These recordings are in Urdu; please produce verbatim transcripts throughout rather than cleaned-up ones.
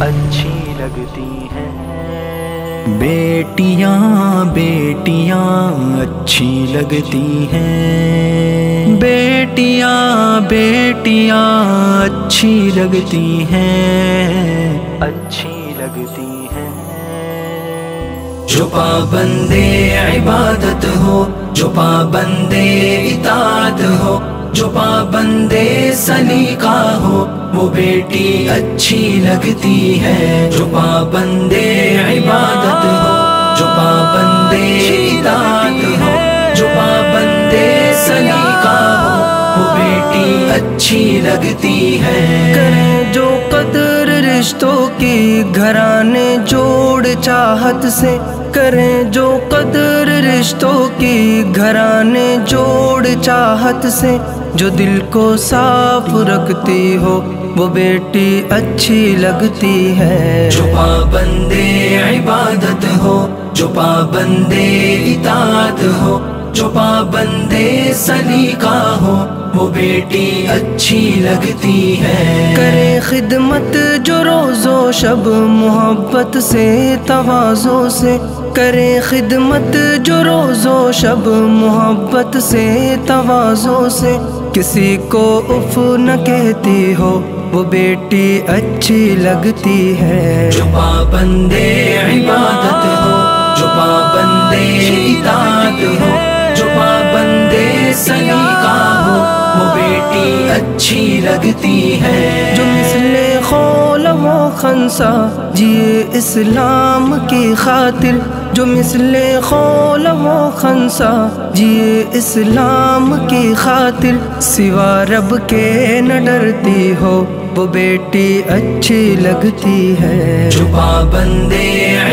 اچھی لگتی ہیں۔ بیٹیاں بیٹیاں اچھی لگتی ہیں، بیٹیاں بیٹیاں اچھی لگتی ہیں، اچھی لگتی ہیں۔ جو پابندے عبادت ہو، جو پابندے اطاعت ہو، جو پابندے سلیقہ ہو، وہ بیٹی اچھی لگتی ہے۔ جو پابندے عبادت ہو، جو پابندے اطاعت ہو، جو پابندے سلیقہ ہو، وہ بیٹی اچھی لگتی ہے۔ کریں جو قدر رشتوں کی گھرانے جوڑ چاہت سے، کریں جو قدر رشتوں کی گھرانے جوڑ چاہت سے، جو دل کو صاف رکھتی ہو وہ بیٹی اچھی لگتی ہے۔ جو پابندے عبادت ہو، جو پابندے اطاعت ہو، جو پابندے سلیقہ ہو، وہ بیٹی اچھی لگتی ہے۔ کرے خدمت جو روز و شب محبت سے تواضع سے، کرے خدمت جو روز و شب محبت سے تواضع سے، کسی کو اف نہ کہتی ہو وہ بیٹی اچھی لگتی ہے۔ جو پابندے عبادت ہو، جو پابندے اطاعت ہو، جو پابندے سلیقہ ہو، وہ بیٹی اچھی لگتی ہے۔ جو مثل خولم و خنسا جیے اسلام کی خاطر، جو مثل خولم و خنسا جیے اسلام کی خاطر، سوا رب کے نہ ڈرتی ہو وہ بیٹی اچھی لگتی ہے۔ جو پابندے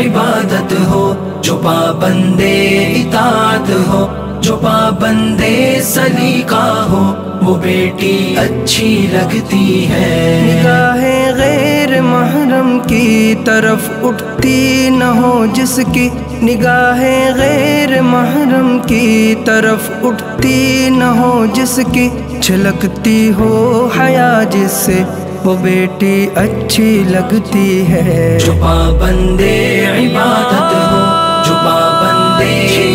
عبادت ہو، جو پابندے اطاعت ہو، جو پابندے سلیقہ ہو، وہ بیٹی اچھی لگتی ہے۔ نگاہ غیر محرم کی طرف اٹھتی نہ ہو جس کی، نگاہ غیر محرم کی طرف اٹھتی نہ ہو جس کی، چھلکتی ہو حیا جس سے وہ بیٹی اچھی لگتی ہے۔ جو پابندے عبادت ہو، جو پابندے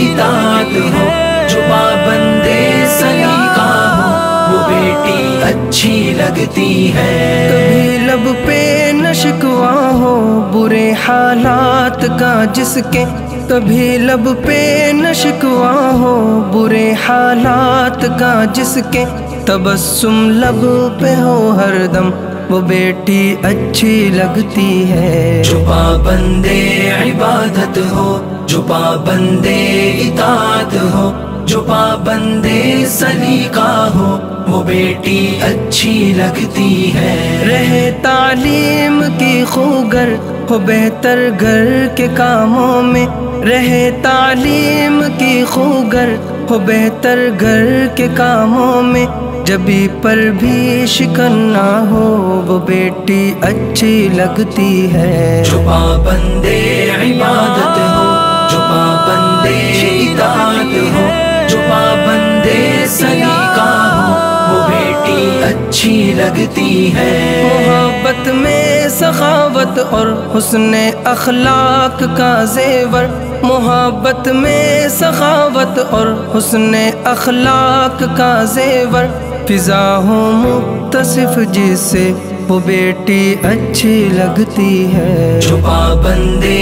اطاعت ہو، جو پابندے سلیقہ ہو، وہ بیٹی اچھی لگتی ہے۔ کبھی لب پہ نہ شکوا ہو برے حالات کا جس کے، کبھی لب پہ نہ شکوا ہو برے حالات کا جس کے، تبسم لب پہ ہو ہر دم وہ بیٹی اچھی لگتی ہے۔ جو پابندے عبادت ہو، جو پابندے اطاعت ہو، جو پابندے سلیقہ ہو، وہ بیٹی اچھی لگتی ہے۔ رہے تعلیم کی خوگر ہو بہتر گھر کے کاموں میں، رہے تعلیم کی خوگر ہو بہتر گھر کے کاموں میں، جبھی پر بھی شکن نہ ہو وہ بیٹی اچھی لگتی ہے۔ جو پابندے عبادت ہو، جو پابندے اطاعت ہو، جو پابندے سلیقہ ہو، وہ بیٹی اچھی لگتی ہے۔ محبت میں سخاوت اور حسن اخلاق کا زیور، محبت میں سخاوت اور حسن اخلاق کا زیور، فضا ہو متصف جس سے وہ بیٹی اچھی لگتی ہے۔ جو پابندے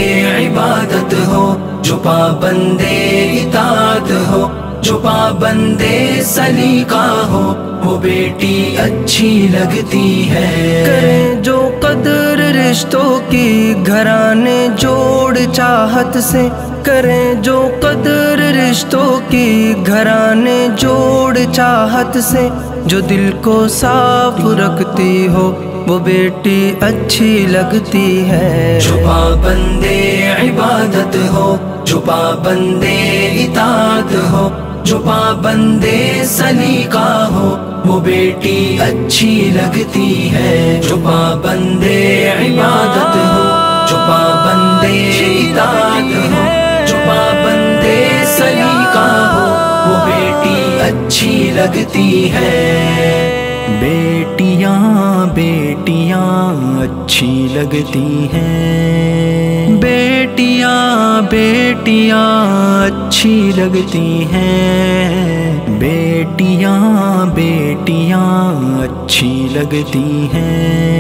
عبادت ہو، جو پابندے اطاعت ہو، جو پابندے سلیقہ ہو، وہ بیٹی اچھی لگتی ہے۔ کریں جو قدر رشتوں کی گھرانے جوڑ چاہت سے، کریں جو قدر رشتوں کی گھرانے جوڑ چاہت سے، جو دل کو صاف رکھتی ہو وہ بیٹی اچھی لگتی ہے۔ جو پابندے عبادت ہو، جو پابندے اطاعت ہو، جو پابندے سلیقہ ہو، وہ بیٹی اچھی لگتی ہے۔ جو پابندے عبادت ہو، جو پابندے اطاعت ہو، جو پابندے سلیقہ ہو، وہ بیٹی اچھی لگتی ہے۔ بیٹیاں بیٹیاں اچھی لگتی ہیں، بیٹیاں بیٹیاں اچھی لگتی ہیں، بیٹیاں بیٹیاں اچھی لگتی ہیں۔